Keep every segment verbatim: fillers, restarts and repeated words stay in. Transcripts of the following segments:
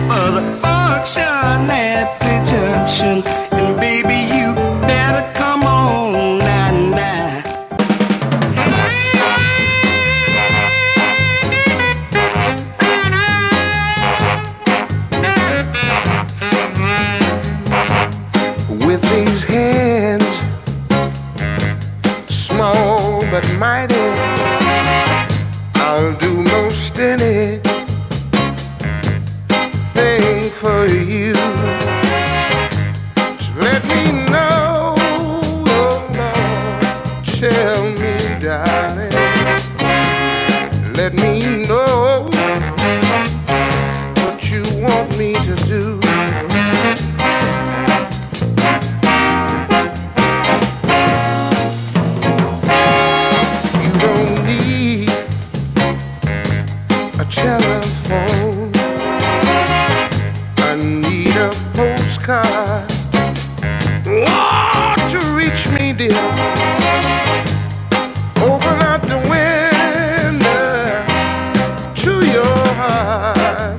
for the auction at the junction. And baby, you better come on now, now. With these hands, small but mighty, I'll do most anything for you. So let me know, oh Lord, tell me, darling, let me know what you want me to do. Telephone, I need a postcard, oh, to reach me, dear. Open up the window to your heart.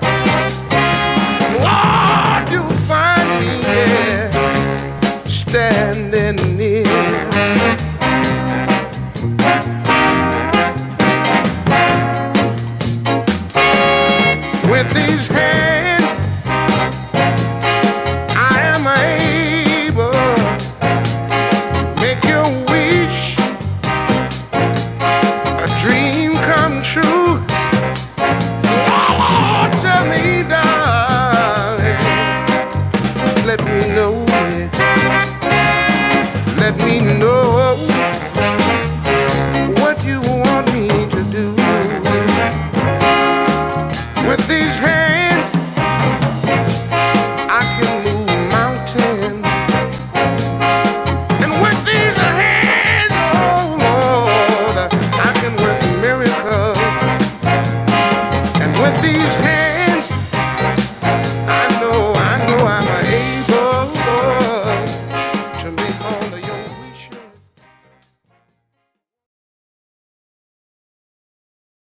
Lord, you'll find me here, standing near. With these hands, I am able to make your wish a dream come true. Oh, tell me, darling, let me know it. Let me know what you want me to do. With these hands,